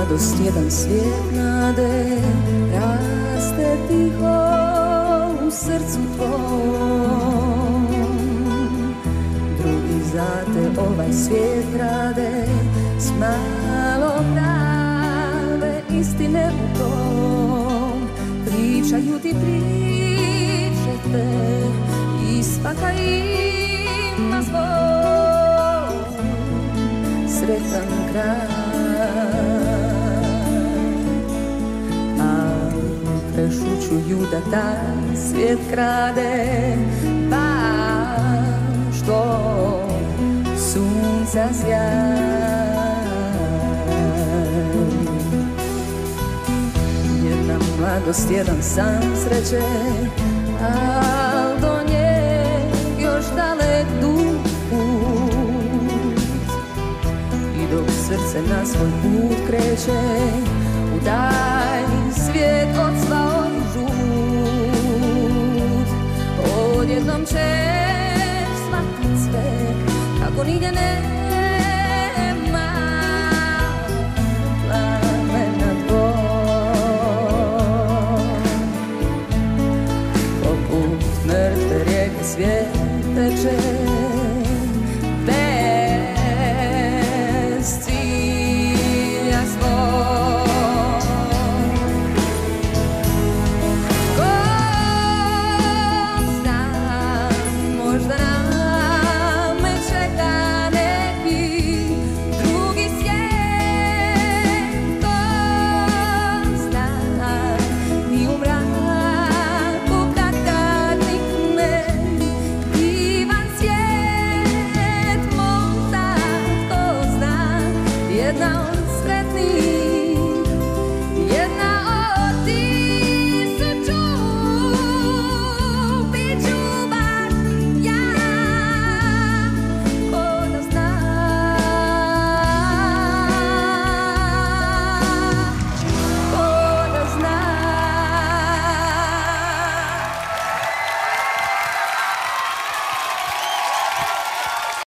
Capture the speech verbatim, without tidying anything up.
mladost jedan svijet nade raste tiho u srcu tvom. Drugi za te ovaj svijet grade s malo prave istine u tom. Pričaju ti priče te i svaka ima svoj sretan kraj. A prešućuju da taj svijet krade baš što sunca sjaj. Jedna mladost, jedan san sreće, al do nje još dalek dug put. I dok srce na svoj put kreće u taj svijet od sva žut, odjednom ćeš shvatit sve kako nigdje nema plamena tvoj. Poput mrtve rijeke svijet teče bez cilja svoj. Ko zna, možda nam me čeka neki drugi svijet. Ko zna, i u mraku kad kad nikne divan svijet, možda, ko zna, jedna od sretnih